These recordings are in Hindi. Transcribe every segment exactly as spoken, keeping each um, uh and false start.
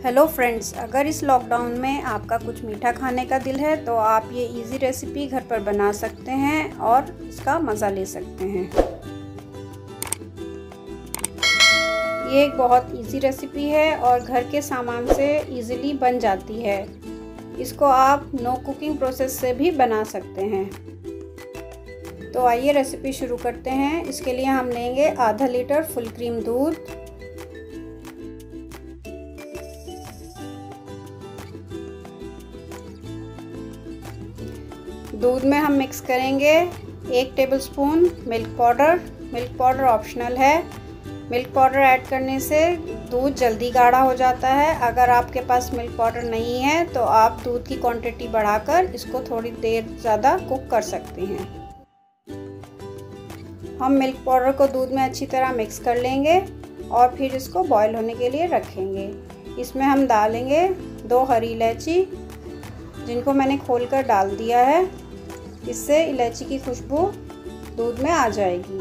हेलो फ्रेंड्स, अगर इस लॉकडाउन में आपका कुछ मीठा खाने का दिल है तो आप ये इजी रेसिपी घर पर बना सकते हैं और इसका मज़ा ले सकते हैं। ये एक बहुत इजी रेसिपी है और घर के सामान से इजीली बन जाती है। इसको आप नो कुकिंग प्रोसेस से भी बना सकते हैं। तो आइए रेसिपी शुरू करते हैं। इसके लिए हम लेंगे आधा लीटर फुल क्रीम दूध, दूध में हम मिक्स करेंगे एक tablespoon milk powder. Milk powder optional है। मिल्क पाउडर ऐड करने से दूध जल्दी गाढ़ा हो जाता है। अगर आपके पास मिल्क पाउडर नहीं है तो आप दूध की क्वांटिटी बढ़ाकर इसको थोड़ी देर ज़्यादा कुक कर सकते हैं। हम मिल्क पाउडर को दूध में अच्छी तरह मिक्स कर लेंगे और फिर इसको बॉईल होने के लिए रखेंगे। इसमें हम डालेंगे दो हरी इलायची, जिनको मैंने खोलकर डाल दिया है। इससे इलायची की खुशबू दूध में आ जाएगी।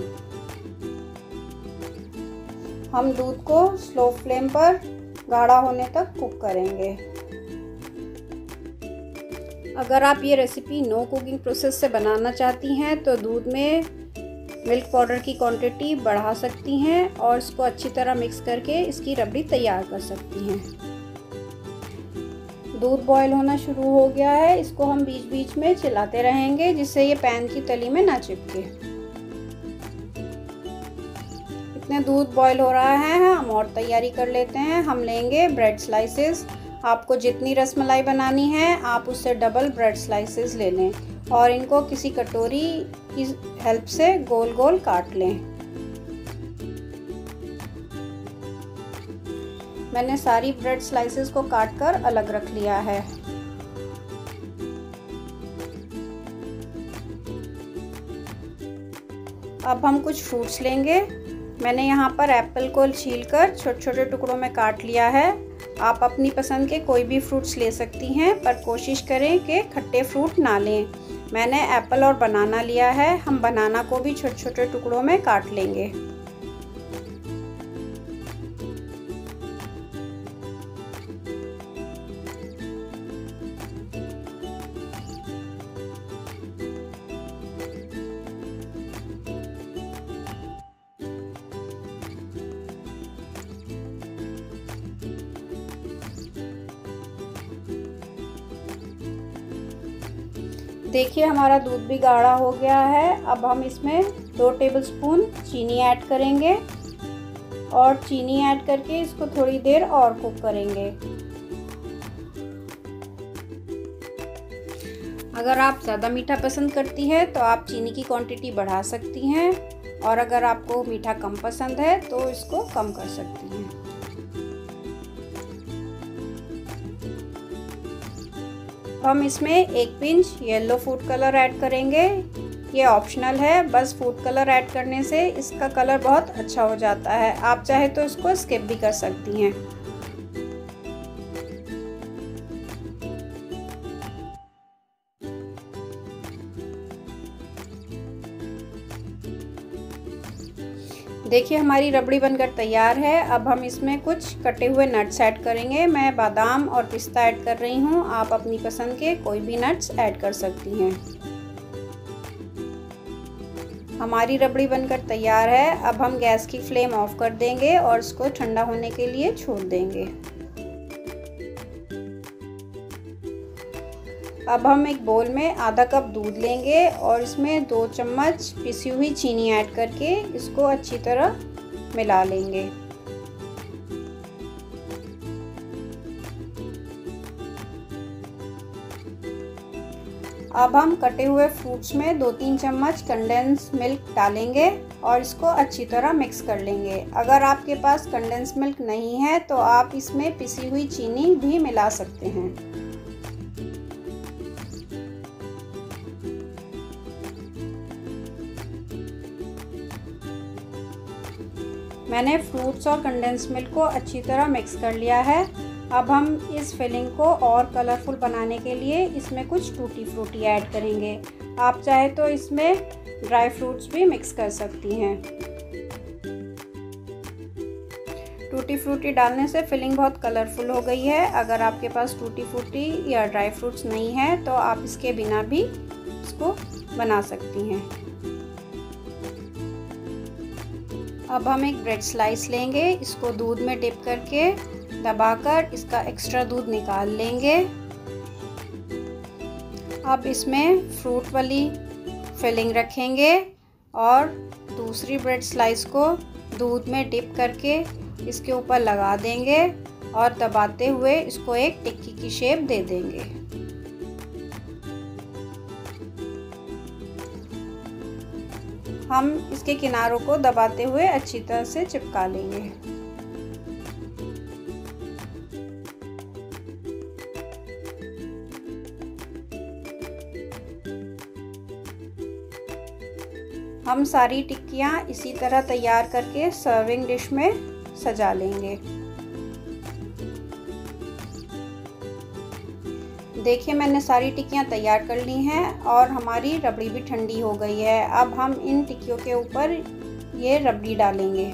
हम दूध को स्लो फ्लेम पर गाढ़ा होने तक कुक करेंगे। अगर आप ये रेसिपी नो कुकिंग प्रोसेस से बनाना चाहती हैं तो दूध में मिल्क पाउडर की क्वांटिटी बढ़ा सकती हैं और इसको अच्छी तरह मिक्स करके इसकी रबड़ी तैयार कर सकती हैं। दूध बॉईल होना शुरू हो गया है। इसको हम बीच बीच में चलाते रहेंगे जिससे ये पैन की तली में ना चिपके। इतने दूध बॉईल हो रहा है, हम और तैयारी कर लेते हैं। हम लेंगे ब्रेड स्लाइसेस। आपको जितनी रसमलाई बनानी है आप उससे डबल ब्रेड स्लाइसेस ले लें और इनको किसी कटोरी की हेल्प से गोल गोल काट लें। मैंने सारी ब्रेड स्लाइसेस को काट कर अलग रख लिया है। अब हम कुछ फ्रूट्स लेंगे। मैंने यहाँ पर एप्पल को छीलकर छोटे छोटे टुकड़ों में काट लिया है। आप अपनी पसंद के कोई भी फ्रूट्स ले सकती हैं, पर कोशिश करें कि खट्टे फ्रूट ना लें। मैंने एप्पल और बनाना लिया है। हम बनाना को भी छोटे छोटे टुकड़ों में काट लेंगे। देखिए हमारा दूध भी गाढ़ा हो गया है। अब हम इसमें दो टेबलस्पून चीनी ऐड करेंगे और चीनी ऐड करके इसको थोड़ी देर और कुक करेंगे। अगर आप ज़्यादा मीठा पसंद करती है तो आप चीनी की क्वांटिटी बढ़ा सकती हैं और अगर आपको मीठा कम पसंद है तो इसको कम कर सकती हैं। हम इसमें एक pinch yellow food colour add करेंगे। ये ऑप्शनल है, बस फूड कलर ऐड करने से इसका कलर बहुत अच्छा हो जाता है। आप चाहे तो इसको स्किप भी कर सकती हैं। देखिए हमारी रबड़ी बनकर तैयार है। अब हम इसमें कुछ कटे हुए नट्स ऐड करेंगे। मैं बादाम और पिस्ता ऐड कर रही हूँ। आप अपनी पसंद के कोई भी नट्स ऐड कर सकती हैं। हमारी रबड़ी बनकर तैयार है। अब हम गैस की फ्लेम ऑफ कर देंगे और इसको ठंडा होने के लिए छोड़ देंगे। अब हम एक बोल में आधा कप दूध लेंगे और इसमें दो चम्मच पिसी हुई चीनी ऐड करके इसको अच्छी तरह मिला लेंगे। अब हम कटे हुए फ्रूट्स में दो तीन चम्मच कंडेंस मिल्क डालेंगे और इसको अच्छी तरह मिक्स कर लेंगे। अगर आपके पास कंडेंस मिल्क नहीं है तो आप इसमें पिसी हुई चीनी भी मिला सकते हैं। मैंने फ्रूट्स और कंडेंस मिल्क को अच्छी तरह मिक्स कर लिया है। अब हम इस फिलिंग को और कलरफुल बनाने के लिए इसमें कुछ टूटी फ्रूटी ऐड करेंगे। आप चाहे तो इसमें ड्राई फ्रूट्स भी मिक्स कर सकती हैं। टूटी फ्रूटी डालने से फिलिंग बहुत कलरफुल हो गई है। अगर आपके पास टूटी फ्रूटी या ड्राई फ्रूट्स नहीं है तो आप इसके बिना भी इसको बना सकती हैं। अब हम एक ब्रेड स्लाइस लेंगे, इसको दूध में डिप करके दबाकर इसका एक्स्ट्रा दूध निकाल लेंगे। अब इसमें फ्रूट वाली फिलिंग रखेंगे और दूसरी ब्रेड स्लाइस को दूध में डिप करके इसके ऊपर लगा देंगे और दबाते हुए इसको एक टिक्की की शेप दे देंगे। हम इसके किनारों को दबाते हुए अच्छी तरह से चिपका लेंगे। हम सारी टिक्कियाँ इसी तरह तैयार करके सर्विंग डिश में सजा लेंगे। देखिए मैंने सारी टिक्कियाँ तैयार कर ली हैं और हमारी रबड़ी भी ठंडी हो गई है। अब हम इन टिक्कियों के ऊपर ये रबड़ी डालेंगे।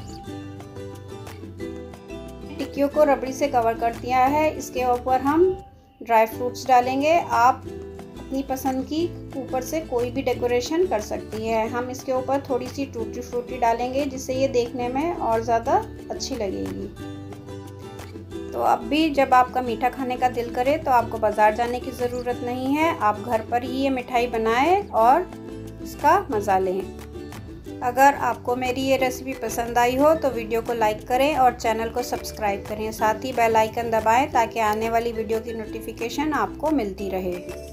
टिक्कियों को रबड़ी से कवर कर दिया है, इसके ऊपर हम ड्राई फ्रूट्स डालेंगे। आप अपनी पसंद की ऊपर से कोई भी डेकोरेशन कर सकती है। हम इसके ऊपर थोड़ी सी टूटी फ्रूटी डालेंगे जिससे ये देखने में और ज़्यादा अच्छी लगेगी। तो अब भी जब आपका मीठा खाने का दिल करे तो आपको बाज़ार जाने की ज़रूरत नहीं है, आप घर पर ही ये मिठाई बनाएं और इसका मज़ा लें। अगर आपको मेरी ये रेसिपी पसंद आई हो तो वीडियो को लाइक करें और चैनल को सब्सक्राइब करें। साथ ही बेल आइकन दबाएं ताकि आने वाली वीडियो की नोटिफिकेशन आपको मिलती रहे।